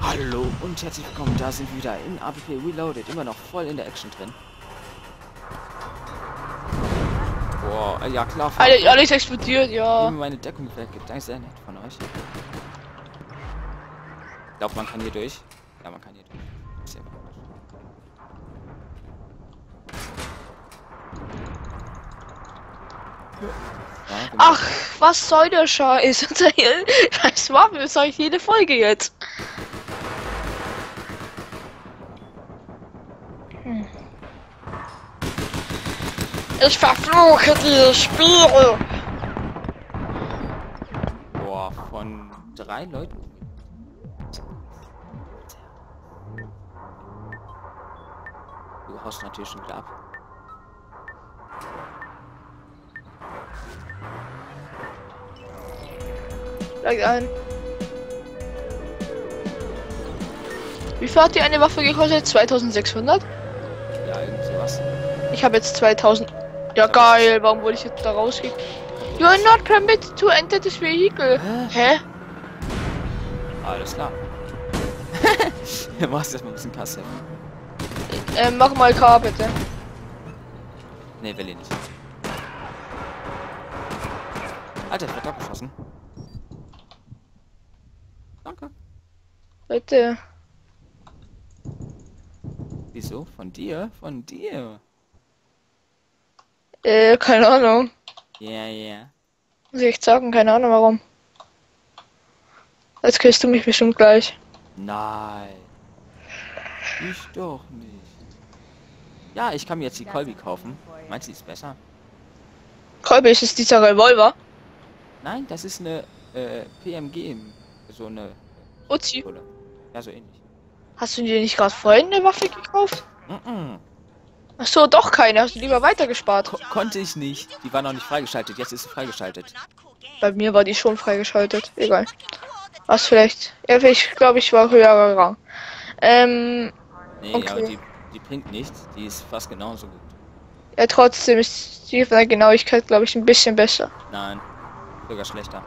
Hallo und herzlich willkommen, da sind wir wieder in APP Reloaded, immer noch voll in der Action drin. Boah, ja klar. Alles explodiert, ja. Mir meine Deckung weg. Das ist sehr nett von euch. Ich glaube, man kann hier durch. Ja, man kann hier durch. Sehr praktisch. Ja, genau. Ach, was soll der Scheiß? Das war mir sag ich jede Folge jetzt. Ich verfluche dieses Spiel. Boah, von 3 Leuten. Du haust natürlich schon wieder ab. Lag ein. Wie viel hat die eine Waffe gekostet? 2600? Ja, irgend sowas. Ich habe jetzt 2000. Ja geil, warum wurde ich jetzt da rausgekickt? You are not permitted to enter this vehicle. Hä? Alles klar. Du machst erstmal ein bisschen Kasse. Mach mal K bitte. Ne, will ich nicht. Alter, ich werd abgeschossen. Danke. Bitte. Wieso? Von dir? Von dir? Keine Ahnung. Ja, ja. Muss ich echt sagen, keine Ahnung warum. Jetzt kriegst du mich bestimmt gleich. Nein. Ich doch nicht. Ja, ich kann mir jetzt die Kolbi kaufen. Meinst du, die ist besser? Kolbe, ist es dieser Revolver? Nein, das ist eine PMG. So eine Uzi. Pistole. Ja, so ähnlich. Hast du dir nicht gerade vorhin eine Waffe gekauft? Mhm. Ach so, doch keine. Hast du lieber weitergespart? Konnte ich nicht. Die war noch nicht freigeschaltet. Jetzt ist sie freigeschaltet. Bei mir war die schon freigeschaltet. Egal. Was vielleicht? Ja, ich glaube, ich war höherer Rang. Nee, Okay. aber die bringt nichts. Die ist fast genauso gut. Ja, trotzdem ist die von der Genauigkeit, glaube ich, ein bisschen besser. Nein, sogar schlechter.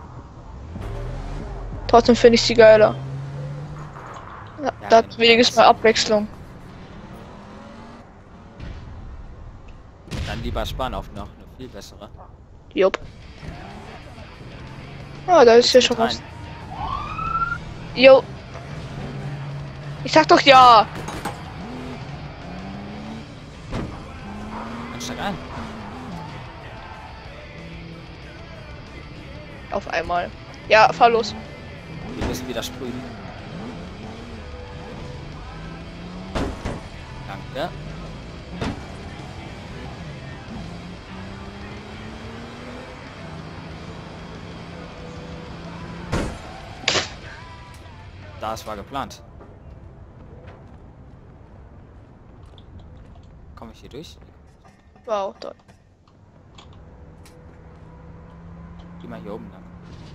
Trotzdem finde ich sie geiler. Ja, Ja, da hat genau. wenigstens mal Abwechslung. Dann lieber sparen auf noch eine viel bessere. Jupp. Ah, da ist ja schon Rein. was. Jo. Ich sag doch ja. Dann steig ein. Auf einmal. Ja, fahr los. Wir müssen wieder sprühen. Danke. Das war geplant. Komme ich hier durch? Wow, toll. Geh mal hier oben lang.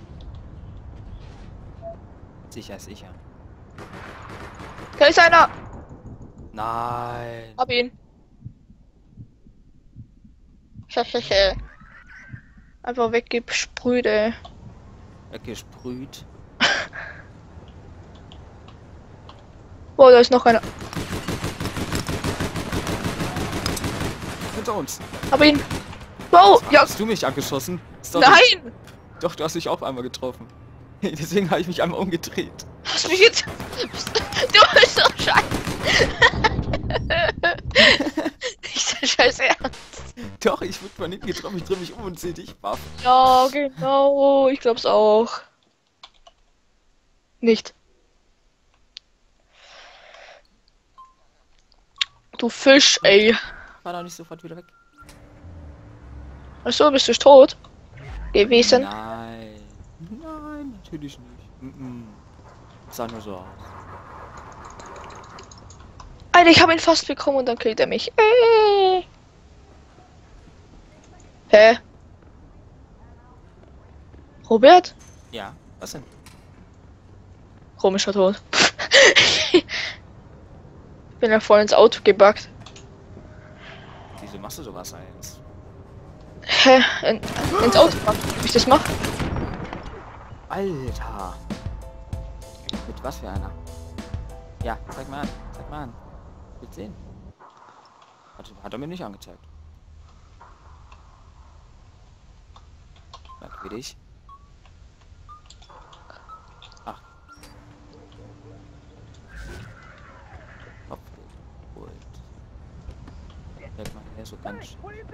Sicher ist sicher. Da ist einer. Nein. Hab ihn. Einfach weggesprüht, ey. Weggesprüht. Wow, da ist noch einer. Hinter uns. Hab ihn. Wow, ja. Hast du mich angeschossen? Sorry. Nein. Doch, du hast mich auch einmal getroffen. Deswegen habe ich mich einmal umgedreht. Hast mich jetzt. Du bist so scheiße. Nicht der Scheiße ernst. Doch, ich wurde von hinten getroffen, ich drehe mich um und sehe dich. Baff. Ja, genau. Ich glaub's auch. Nicht. Du Fisch, ey. War doch nicht sofort wieder weg. Achso, bist du tot? Gewesen? Nein. Nein, natürlich nicht. Sah nur so aus. Alter, ich habe ihn fast bekommen und dann killt er mich. Hä? Robert? Ja, was denn? Komischer Tod. Bin ja voll ins Auto gebackt. Wieso machst du sowas jetzt? Hä? Ins Auto packen, ob ich das mache? Alter. Mit was für einer? Ja, zeig mal an. Zeig mal an. Ich will sehen. Hat er mir nicht angezeigt. Merkwürdig. Ach. Kopfgeld. Gold. Zeig mal her, so ganz.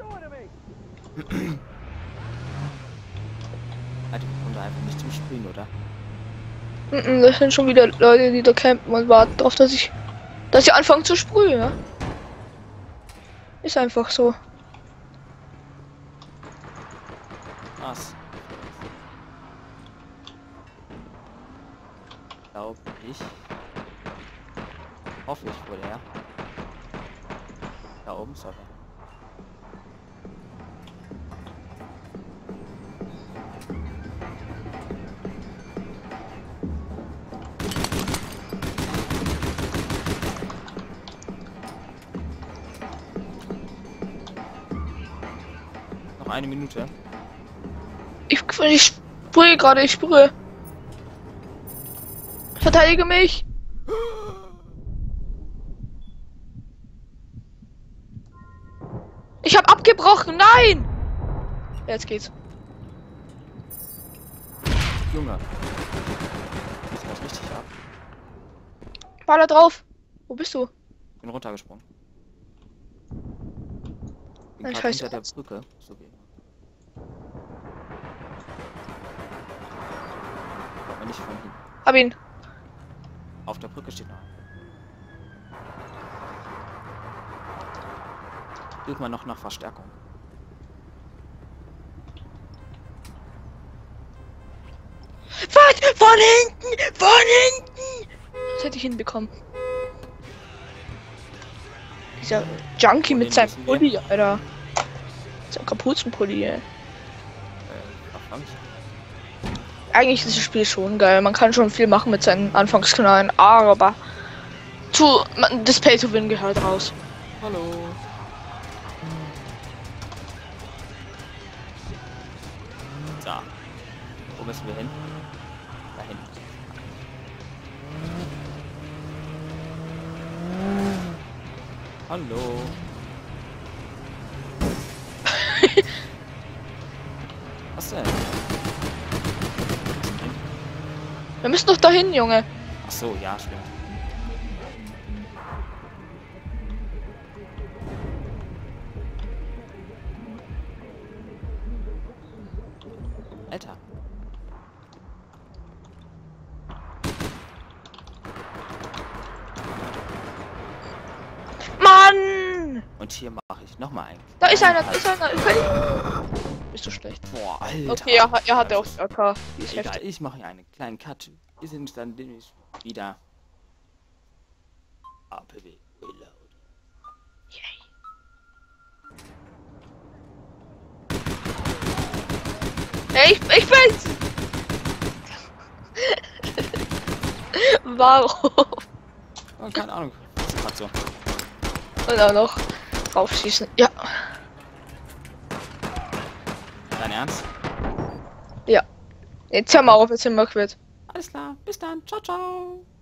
Alter, wir kommen da einfach nicht zum Spielen, oder? Das sind schon wieder Leute, die da campen und warten darauf, dass sie anfangen zu sprühen, ja? Ist einfach so. Was? Glaube ich. Hoffe ich wohl, ja. Da oben soll er. Noch eine Minute. Ich sprühe gerade, ich sprühe. Verteidige mich! Ich hab abgebrochen, nein! Jetzt geht's. Junge. Das geht richtig ab. War da drauf. Wo bist du? Bin runtergesprungen. Bin Ich grad weiß hinter nicht. der Brücke. So geht. Aber nicht von hinten. Hab ihn. Auf der Brücke steht noch. Such mal noch nach Verstärkung. Was? Von hinten! Von hinten! Das hätte ich hinbekommen. Dieser Junkie mit seinem Pulli, Alter. Sein Kapuzenpulli, ey. Verfangen. Eigentlich ist das Spiel schon geil. Man kann schon viel machen mit seinen Anfangsknallen, aber das Pay to Win gehört raus. Hallo. So. Wo müssen wir hin? Da hinten. Hallo. Was denn? Wir müssen doch dahin, Junge. Ach so, ja, stimmt. Alter. Mann! Und hier mache ich nochmal einen. Da ist einer, kleinen da ist einer. Bist du schlecht? Cut. Boah, Alter. Okay, er hat auch AK. Die ist Egal, heftig. ich mache hier einen kleinen Cut. Wir sind dann demnächst wieder. APW Reload. Ey, ich bin's! Warum? Oh, keine Ahnung. Das ist grad so. Und auch noch draufschießen. Ja. Dein Ernst? Ja. Jetzt hör mal auf, jetzt sind wir quitt. Alles klar. Bis dann. Ciao, ciao.